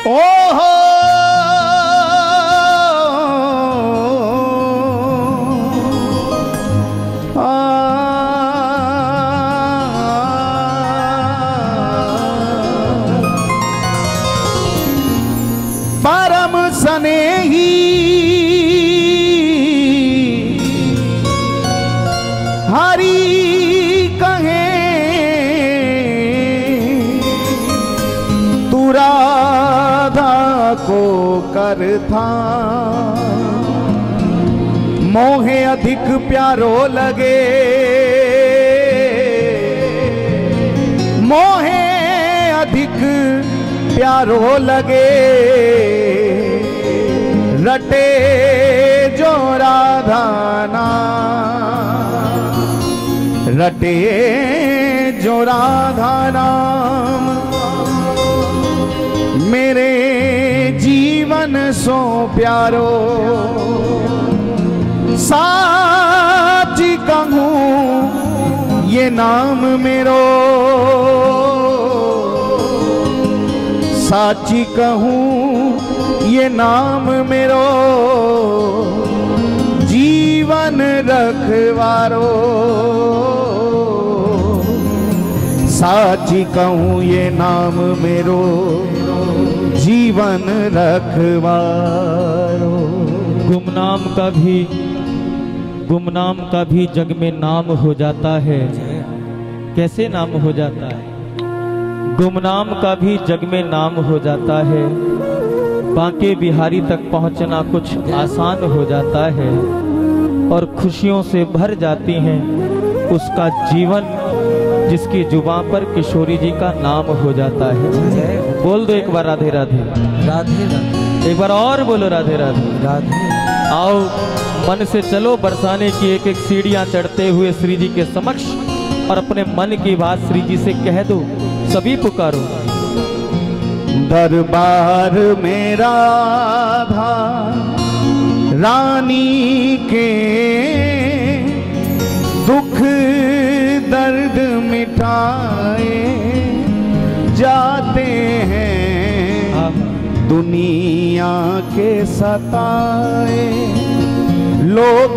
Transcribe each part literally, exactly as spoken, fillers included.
ओहो परम स्नेही हरि कहे तू राधा को कर था मोहे अधिक प्यारो लगे मोहे अधिक प्यारो लगे रटे जो राधा नाम रटे जो राधा नाम मेरे जीवन सो प्यारो साची कहूँ ये नाम मेरो साची कहूँ ये नाम मेरो जीवन रखवारो साची कहूँ ये नाम मेरो जीवन रखवारो। गुमनाम का भी गुमनाम का भी जग में नाम हो जाता है। कैसे नाम हो जाता है? गुमनाम का भी जग में नाम हो जाता है। बांके बिहारी तक पहुंचना कुछ आसान हो जाता है और खुशियों से भर जाती हैं उसका जीवन जिसकी जुबान पर किशोरी जी का नाम हो जाता है। बोल दो एक बार राधे राधे राधे राधे। एक बार और बोलो राधे राधे राधे। आओ मन से चलो बरसाने की एक एक सीढ़ियां चढ़ते हुए श्री जी के समक्ष और अपने मन की बात श्री जी से कह दो। सभी पुकारो। दरबार में राधा रानी के दुख दर्द मिटाए जाते हैं दुनिया के सताए लोग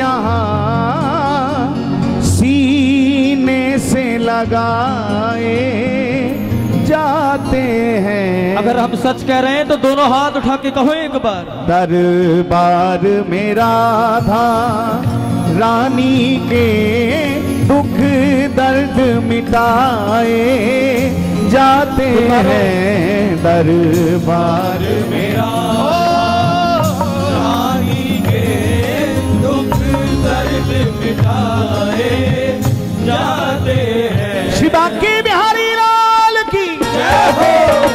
यहाँ सीने से लगाए जाते हैं। अगर हम सच कह रहे हैं तो दोनों हाथ उठा के कहो एक बार। दरबार में राधा रानी के दुख दर्द मिटाए जाते हैं। दरबार में रानी के दुख दर्द मिटाए जाते हैं। श्री बांके बिहारी लाल की जय हो।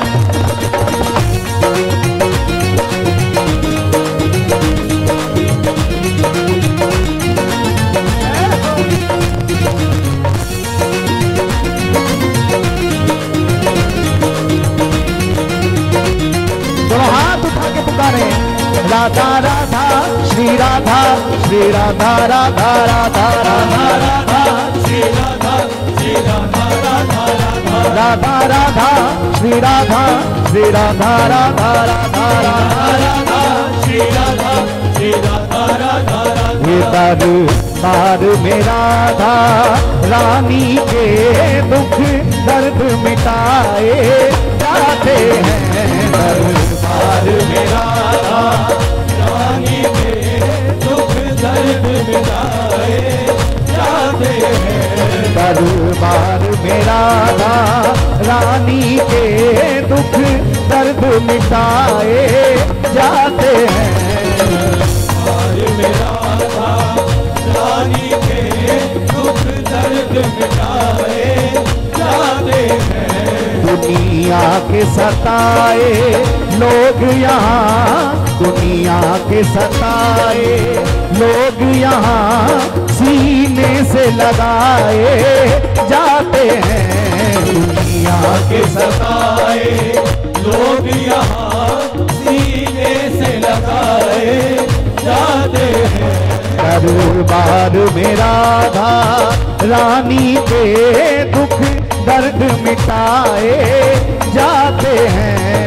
हाथ उठा के पुकारे राधा राधा श्री राधा श्री राधा राधा राधा राधा राधा श्री राधा श्री राधा राधा राधा राधा श्री राधा श्री राधा राधा राधा राधा श्री राधा श्री राधा राधा ये दरबार में राधा रानी के दुख दर्द मिटाए जाते हैं। दरबार में राधा रानी के दुख दर्द मिटाए जाते हैं। दरबार में राधा रानी के दुख दर्द मिटाए जाते हैं। दरबार में राधा रानी के दुख दर्द मिटाए जाते हैं। दुनिया के सताए लोग यहाँ दुनिया के सताए लोग यहाँ सीने से लगाए जाते हैं। दुनिया के सताए लोग यहाँ सीने से लगाए जाते हैं। दरबार में राधा रानी के दुख दर्द मिटाए जाते हैं।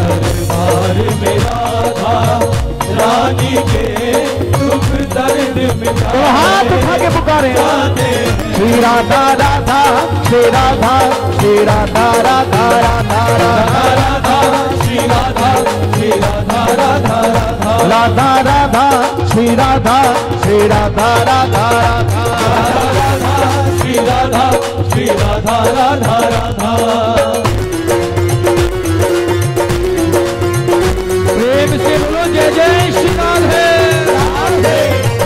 दरबार में राधा रानी के दुख दर्द मिटा तो हाथ उठा के पुकारे श्री राधा राधा श्री राधा श्री राधा राधा राधा राधा राधा श्री राधा श्री राधा राधा राधा राधा राधा श्री राधा श्री राधा राधा राधा श्री राधा श्री राधा राधा राधा। प्रेम से बोलो जय जय श्री राधे राधे।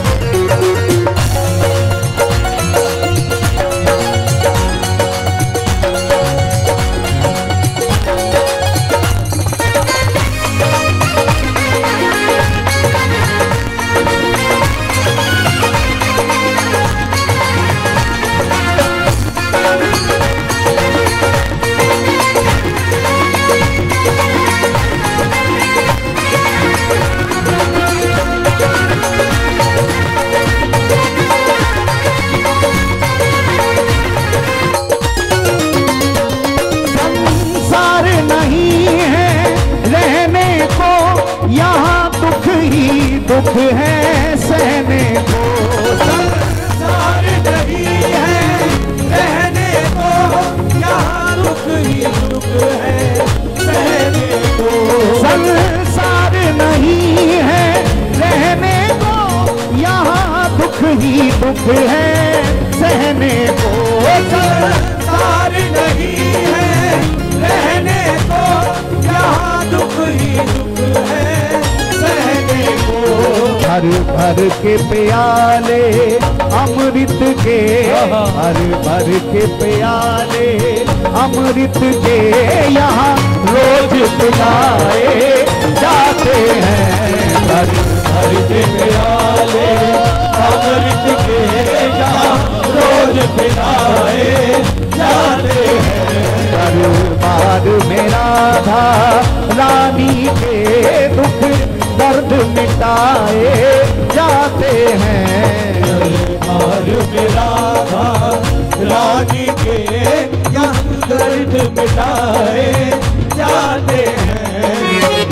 दुख है सहने को संसार नहीं है रहने को यहाँ दुख ही दुख है सहने को संसार नहीं है रहने को यहाँ दुख ही दुख है सहने को संसार नहीं है रहने को यहाँ दुख ही दुख है सहने को भर भर के प्याले अमृत के भर भर के प्याले अमृत के यहाँ रोज पिलाए जाते हैं। भर भर के प्याले अमृत के यहाँ रोज पिलाए जाते हैं। दरबार में राधा रानी के दुख दर्द मिटाए जाते हैं। दरबार में राधा रानी के यहाँ दर्द मिटाए जाते हैं।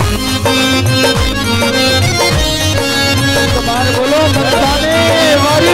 तुम्हारे बोलो मस्ताने वाली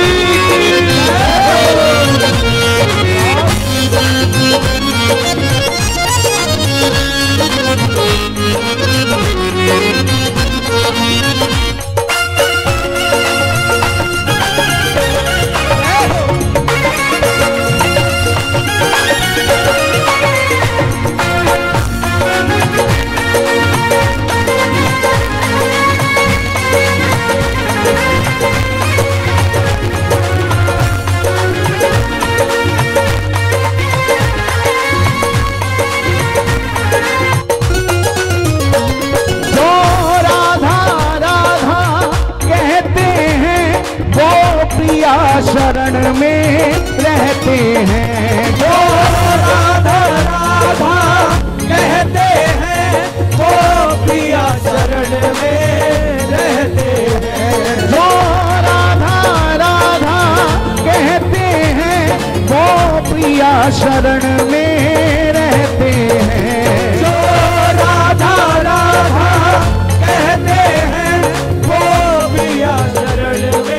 शरण में रहते हैं। जो राधा राधा कहते हैं वो प्रिया शरण में रहते हैं। जो राधा राधा कहते हैं वो प्रिया शरण में रहते हैं। जो राधा राधा कहते हैं वो प्रिया शरण में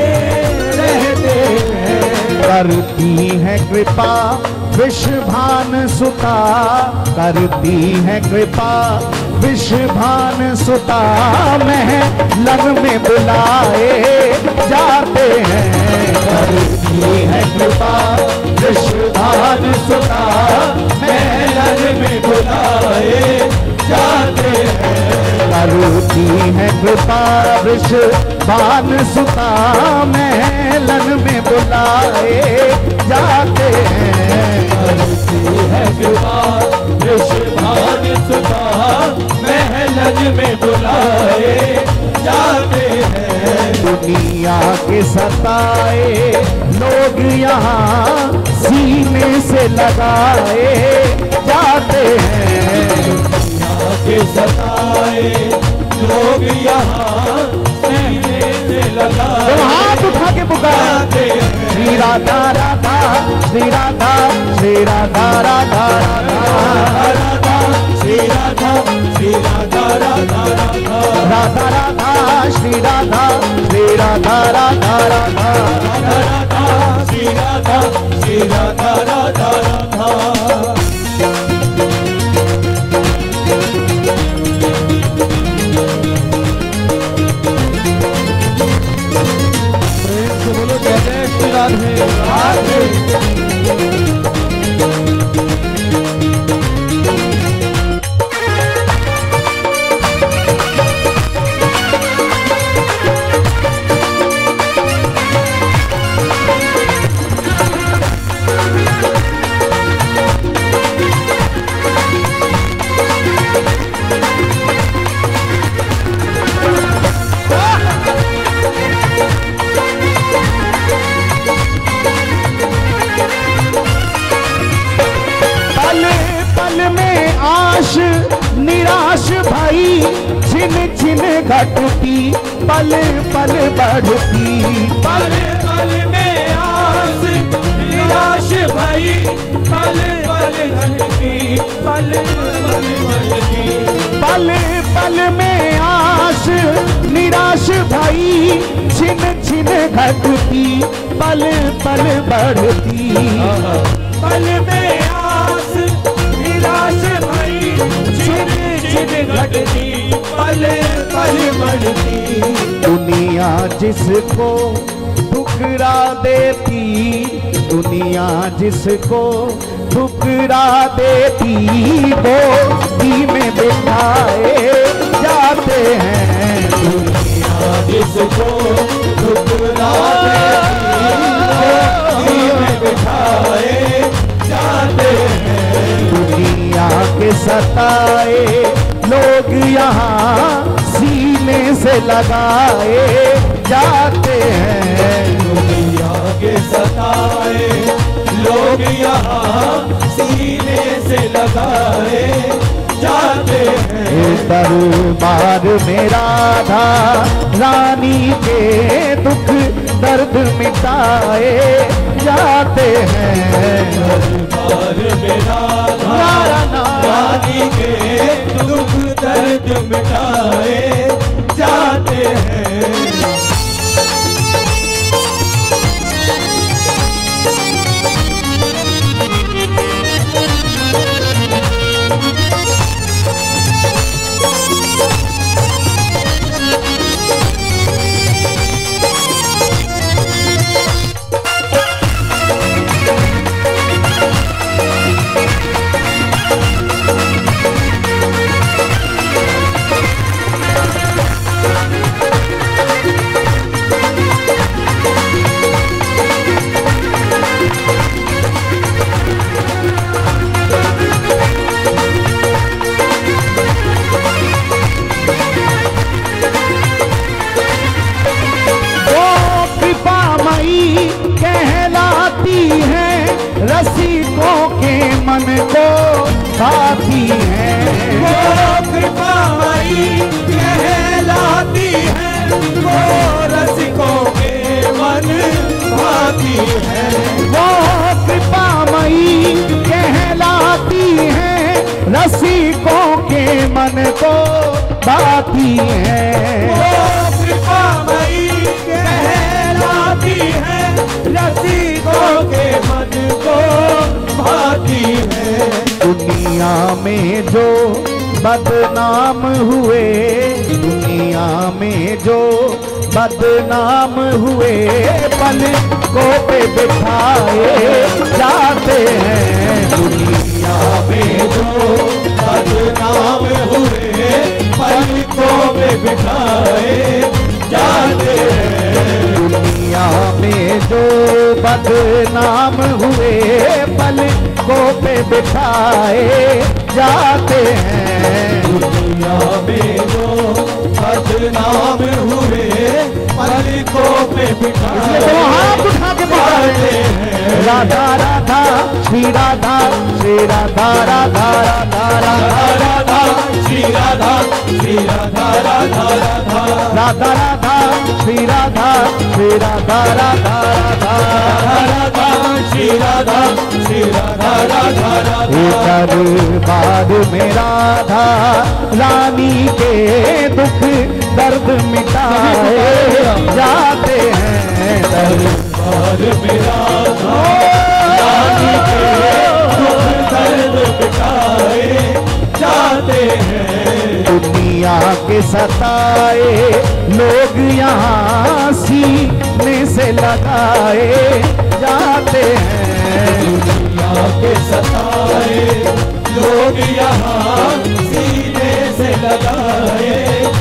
करती है कृपा विश्वभान सुता करती है कृपा विश्वभान सुता महलन में बुलाए जाते हैं। करती है कृपा विश्वभान सुता महलन में बुलाए जाते हैं। करती है कृपा विश्वभान सुता महलन में बुलाए जाते हैं। करती है कृपा विश्वभान सुता महलन में बुलाए जाते हैं। दुनिया के सताए लोग यहाँ सीने से लगाए जाते हैं। दुनिया के सताए लोग यहाँ सीने से लगाए तो हाथ उठा के पुकारते हैं। श्री राधा राधा श्री राधा श्री राधा राधा राधा राधा श्री राधा श्री राधा राधा राधा राधा राधा श्री राधा श्री राधा राधा राधा राधा राधा श्री राधा श्री राधा राधा राधा। प्रेम से बोलो जय जय श्री राधे राधे। निराश भाई छिन छिन घटती पल पल बढ़ती पल पल में आस निराश भाई पल पल घटती पल पल बढ़ती पल पल में आस निराश भाई छिन छिन घटती पल पल बढ़ती पल में आस निराश भाई छिन छिन घटती पल पल बढ़ती। दुनिया जिसको ठुकरा देती दुनिया जिसको ठुकरा देती वो दी में बिठाए जाते हैं। दुनिया जिसको ठुकरा देती वो दी में बिठाए जाते हैं। दुनिया के सताए लोग यहाँ सीने से लगाए जाते हैं। दुनिया के सताए लोग यहाँ सीने से लगाए जाते हैं। दरबार में राधा रानी के दुख दर्द मिटाए जाते हैं। दरबार में राधा रानी के दुख दर्द मिटाए जाते हैं। रसिकों के मन को भाती है। वो कृपामयी कहलाती है वो रसिकों के मन भाती है। वो कृपामयी कहलाती है रसिकों के मन को भाती है। वो कृपामयी कहलाती है रसिकों के मन को भाती है। दुनिया में जो बदनाम हुए दुनिया में जो बदनाम हुए पल को पे बिठाए जाते हैं। दुनिया में जो बदनाम हुए पल को पे बिठाए जाते हैं। दुनिया में जो बदनाम हुए पल को पे बिठाए जाते हैं। दुनिया में जो बदनाम हुए पल को पे बिठाए हाथ उठा के जाते हैं। राधा राधा श्री राधा श्री राधा राधा राधा राधा राधा श्री राधा श्री राधा राधा राधा राधा राधा श्री राधा श्री राधा राधा राधा राधा श्री राधा श्री राधा राधा राधा दरबार में राधा रानी के दुख दर्द मिटाए जाते हैं दरबार में राधा रानी के दुख दर्द मिटाए जाते हैं दुनिया के सताए लोग यहाँ सीने से लगाए जाते हैं दुनिया के सताए लोग यहाँ सीने से लगाए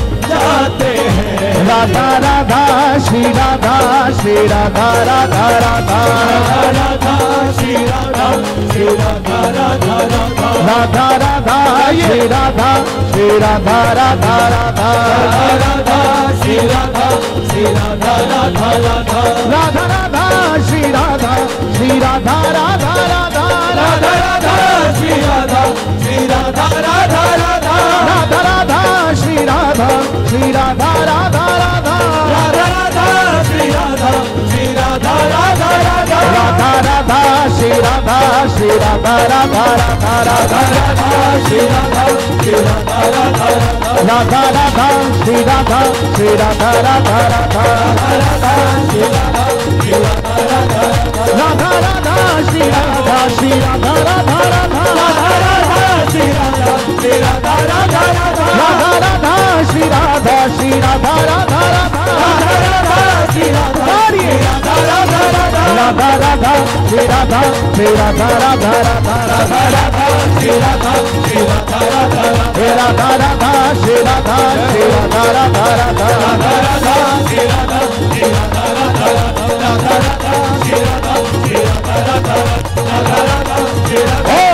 जाते हैं राधा राधा श्री राधा श्री राधा राधा राधा राधा श्री राधा श्री राधा राधा राधा राधा राधा श्री राधा श्री राधा राधा राधा राधा श्री राधा श्री राधा राधा राधा राधा राधा श्री राधा श्री राधा राधा राधा राधा राधा श्री राधा श्री राधा राधा राधा राधा राधा श्री राधा श्री राधा राधा राधा राधा राधा श्री राधा श्री राधा राधा राधा राधा राधा श्री राधा श्री राधा राधा राधा राधा राधा श्री राधा श्री राधा राधा राधा राधा श्री राधा श्री राधा राधा राधा राधा श्री राधा श्री राधा राधा राधा राधा श्री राधा श्री राधा राधा राधा राधा श्री राधा श्री राधा राधा राधा राधा राधा श्री राधा श्री राधा राधा राधा राधा श्री राधा श्री राधा राधा राधा राधा राधा श्री राधा श्री राधा राधा राधा राधा राधा श्री राधा श्री राधा राधा हे राधा राधा श्री राधा श्री राधा राधा राधा राधा राधा श्री राधा श्री राधा राधा राधा राधा श्री राधा श्री राधा राधा राधा राधा श्री राधा ओ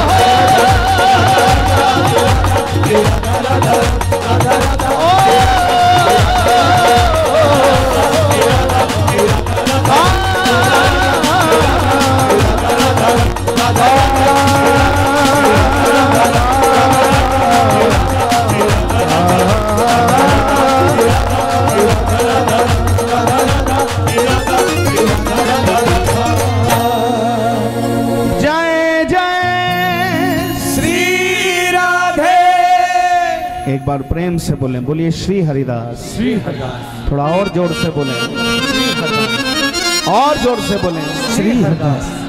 श्री राधा राधा राधा राधा जय जय श्री राधे एक बार प्रेम से बोले बोलिए श्री हरिदास श्री हरिदास थोड़ा और जोर से बोले श्री हरिदास और जोर से बोले श्री हरिदास